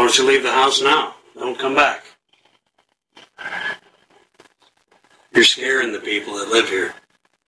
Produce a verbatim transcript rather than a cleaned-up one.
don't you leave the house now? Don't come back. You're scaring the people that live here.